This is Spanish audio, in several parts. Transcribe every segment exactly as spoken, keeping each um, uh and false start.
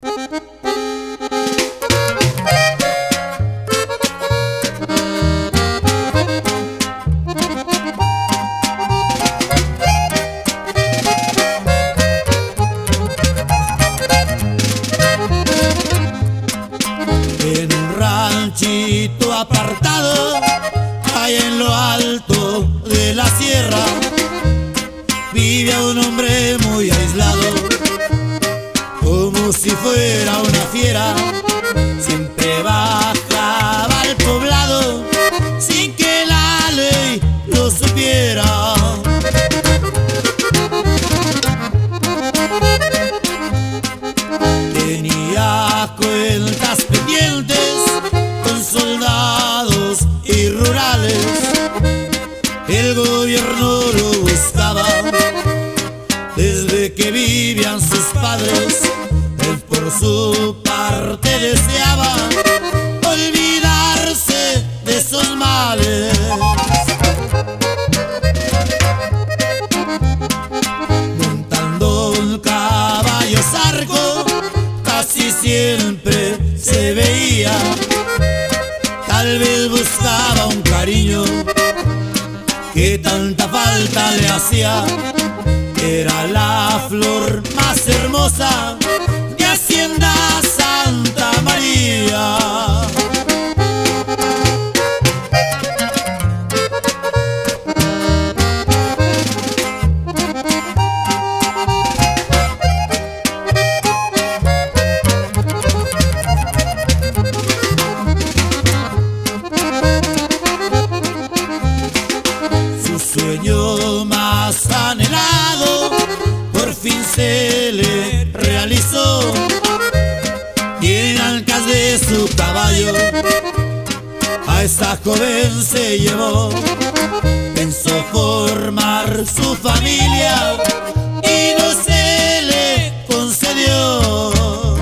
En un ranchito apartado, allá en lo alto de la sierra, vive un hombre muy aislado, como si fuera una fiera. Siempre bajaba al poblado sin que la ley lo supiera. Tenía cuentas pendientes con soldados y rurales. El gobierno lo buscaba desde que vivían sus padres. Él por su parte deseaba olvidarse de esos males. Montando un caballo zarco casi siempre se veía. Tal vez buscaba un cariño que tanta falta le hacía. Era la flor más hermosa de Hacienda Santa María. Su sueño más anhelado por fin se le realizó. Y en ancas de su caballo a esta joven se llevó. Pensó formar su familia y no se le concedió.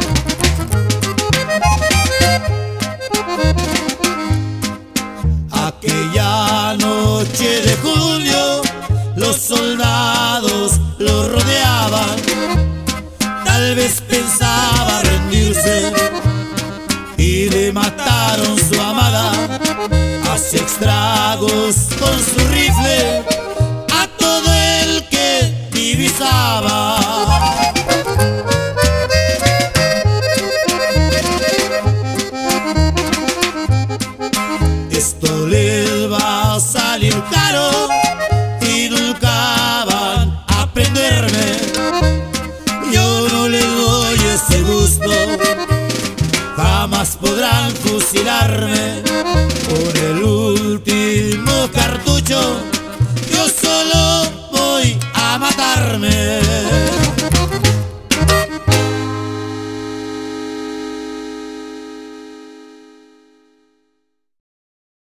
Aquella noche de julio los soldados lo rodeaban. Tal vez pensaba rendirse y le mataron su amada. Hacía estragos con su rifle a todo el que divisaba. Esto les va a salir caro y nunca van a aprenderme. Yo no les doy ese gusto, jamás podrán fusilarme.